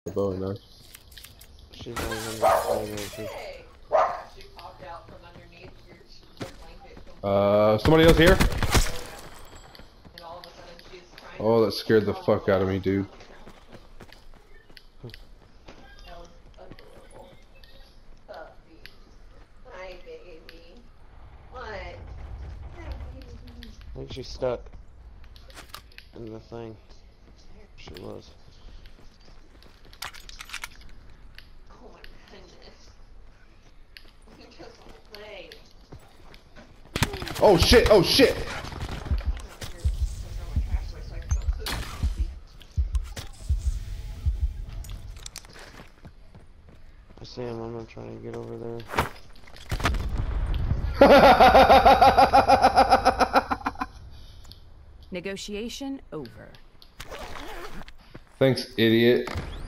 bow now. She's only under She popped out from underneath your blanket. Somebody else here? And all of a sudden she's trying Oh, that scared the fuck out of me, dude. That was adorable. Puppy. Hi, baby. What? Hi, baby. I think she's stuck in the thing. She was. Oh my goodness. You just want to play. Oh shit! Oh shit! I see him. I'm gonna try to get over there. Negotiation over. Thanks, idiot.